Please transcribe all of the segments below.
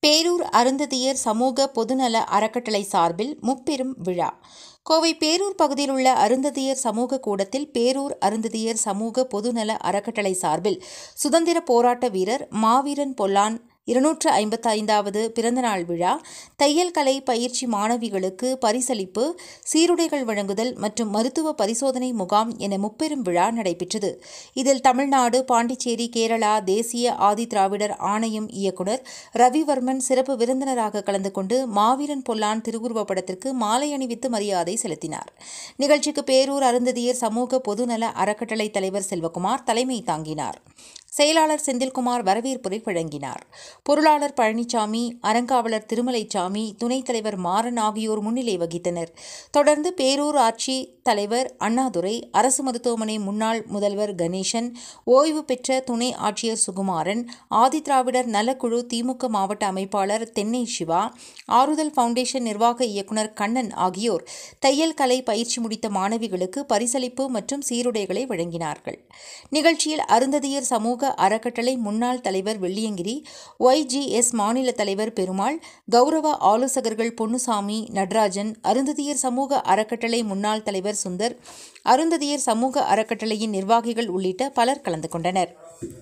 பேரூர் அருந்ததியர் சமூக பொதுநல அறக்கட்டளை சார்பில் முப்பெரும் விழா. கோவை பேரூர் பகுதியில் உள்ள அருந்ததியர் சமூக கூடத்தில் பேரூர் அருந்ததியர் சமூக பொதுநல அறக்கட்டளை சார்பில் சுதந்திர போராட்ட வீரர் மாவீரன் பொல்லான் 255வது பிறந்தநாள் விழா, தையல் கலை பயிற்சி மாணவிகளுக்கு பரிசளிப்பு, சீருடைகள் வழங்குதல் மற்றும் மருத்துவ பரிசோதனை முகாம் என முப்பெரும் விழா நடைபெற்றது. இதில் தமிழ்நாடு, பாண்டிச்சேரி, கேரளா தேசிய ஆதி திராவிடர் ஆணையம் இயக்குநர் ரவிவர்மன் சிறப்பு விருந்தினராக கலந்து கொண்டு மாவீரன் பொல்லான் திருவுருவப் படத்திற்கு மாலை அணிவித்து மரியாதை செலுத்தினார். நிகழ்ச்சிக்கு பேரூர் அருந்ததியர் சமூக பொதுநல அறக்கட்டளை தலைவர் செல்வகுமார் தலைமை தாங்கினார். செயலாளர் செந்தில்குமார் வரவேற்புரை வழங்கினார். பொருளாளர் பழனிசாமி, அறங்காவலர் திருமலைச்சாமி, துணைத் தலைவர் மாறன் ஆகியோர் முன்னிலை வகித்தனர். தொடர்ந்து பேரூர் ஆட்சி தலைவர் அண்ணாதுரை, அரசு மருத்துவமனை முன்னாள் முதல்வர் கணேசன், ஓய்வு பெற்ற துணை ஆட்சியர் சுகுமாரன், ஆதிதிராவிடர் நலக்குழு திமுக மாவட்ட அமைப்பாளர் தென்னை சிவா, ஆறுதல் பவுண்டேஷன் நிர்வாக இயக்குநர் கண்ணன் ஆகியோர் தையல் கலை பயிற்சி முடித்த மாணவிகளுக்கு பரிசளிப்பு மற்றும் சீருடைகளை வழங்கினார்கள். நிகழ்ச்சியில் அருந்ததியர் சமூக அறக்கட்டளை முன்னாள் தலைவர் வெள்ளியங்கிரி, YGS மாநில தலைவர் பெருமாள், கௌரவ ஆலோசகர்கள் பொன்னுசாமி, நடராஜன், அருந்ததியர் சமூக அறக்கட்டளை முன்னாள் தலைவர் சுந்தர், அருந்ததியர் சமூக அறக்கட்டளையின் நிர்வாகிகள் உள்ளிட்ட பலர் கலந்து கொண்டனர்.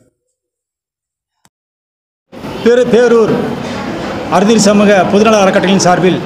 பேரூர் அருந்ததியர் சமூக பொதுநல அறக்கட்டளையின் சார்பில்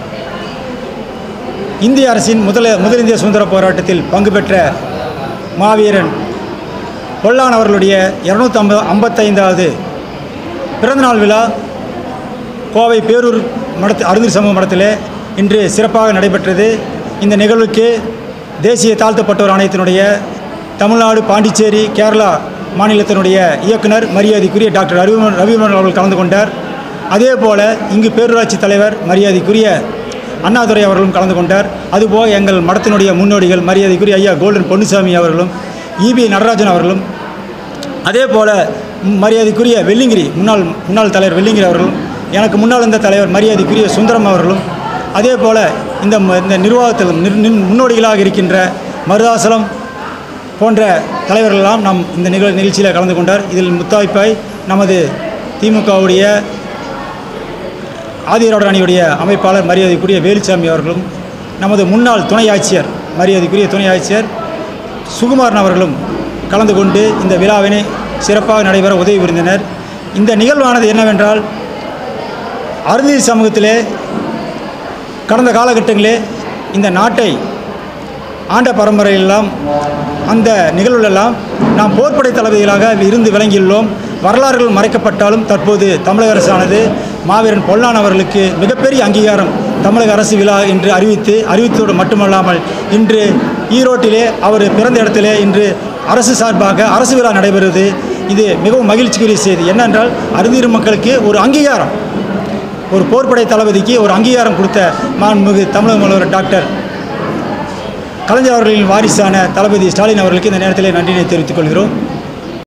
இந்திய அரசின் முதல் இந்திய சுதந்திர போராட்டத்தில் பங்கு பெற்ற மாவீரன் பொல்லான் அவர்களுடைய 255வது பிறந்தநாள் விழா கோவை பேரூர் அருந்ததியர் சமூக மடத்தில் இன்று சிறப்பாக நடைபெற்றது. இந்த நிகழ்வுக்கு தேசிய தாழ்த்தப்பட்டோர் ஆணையத்தினுடைய தமிழ்நாடு, பாண்டிச்சேரி, கேரளா மாநிலத்தினுடைய இயக்குனர் மரியாதைக்குரிய டாக்டர் ரவிவர்மன் அவர்கள் கலந்து கொண்டார். அதே போல் இங்கு பேரூராட்சி தலைவர் மரியாதைக்குரிய அண்ணாதுரை அவர்களும் கலந்து கொண்டார். அதுபோக எங்கள் மடத்தினுடைய முன்னோடிகள் மரியாதைக்குரிய ஐயா கோல்டன் பொன்னுசாமி அவர்களும், EB நடராஜன் அவர்களும், அதே போல் மரியாதைக்குரிய வெள்ளிங்கிரி முன்னாள் தலைவர் வெள்ளிங்கிரி அவர்களும், எனக்கு முன்னால் இருந்த தலைவர் மரியாதைக்குரிய சுந்தரம் அவர்களும், அதே போல் இந்த நிர்வாகத்தில் முன்னோடிகளாக இருக்கின்ற மருதாசலம் போன்ற தலைவர்களெல்லாம் நாம் இந்த நிகழ்ச்சியில் கலந்து கொண்டார். இதில் முத்தாய்ப்பாய் நமது திமுகவுடைய ஆதிதிராவிடர் அணியுடைய அமைப்பாளர் மரியாதைக்குரிய வேலுச்சாமி அவர்களும், நமது முன்னாள் துணை ஆட்சியர் மரியாதைக்குரிய துணை ஆட்சியர் சுகுமாரன் அவர்களும் கலந்து கொண்டு இந்த விழாவினை சிறப்பாக நடைபெற உதவி புரிந்தனர். இந்த நிகழ்வானது என்னவென்றால், அருந்ததியர் சமூகத்திலே கடந்த காலகட்டங்களிலே இந்த நாட்டை ஆண்ட பரம்பரையெல்லாம் அந்த நிகழ்வுகளெல்லாம் நாம் போர்ப்படை தளபதிகளாக இருந்து விளங்கியுள்ளோம். வரலாறுகள் மறைக்கப்பட்டாலும் தற்போது தமிழக அரசானது மாவீரன் பொல்லான் அவர்களுக்கு மிகப்பெரிய அங்கீகாரம் தமிழக அரசு விழா என்று அறிவித்தோடு மட்டுமல்லாமல் இன்று ஈரோட்டிலே அவர் பிறந்த இடத்திலே இன்று அரசு சார்பாக அரசு விழா நடைபெறுவது. இது மிகவும் மகிழ்ச்சிக்குரிய செய்தி. என்னென்றால் அருந்ததியர் மக்களுக்கு ஒரு அங்கீகாரம், ஒரு போர்ப்படை தளபதிக்கு ஒரு அங்கீகாரம் கொடுத்த மாண்புமிகு தமிழக முதல்வர் டாக்டர் கலைஞர் அவர்களின் வாரிசான தளபதி ஸ்டாலின் அவர்களுக்கு இந்த நேரத்தில் நன்றியை தெரிவித்துக் கொள்கிறோம்.